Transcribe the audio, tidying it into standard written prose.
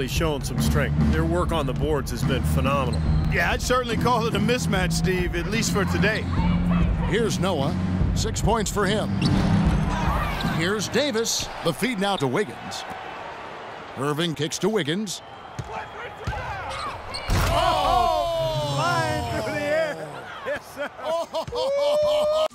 really shown some strength. Their work on the boards has been phenomenal. Yeah, I'd certainly call it a mismatch, Steve, at least for today. Here's Noah. 6 points for him. Here's Davis. The feed now to Wiggins. Irving kicks to Wiggins. Oh! Flying through the air. Yes, sir.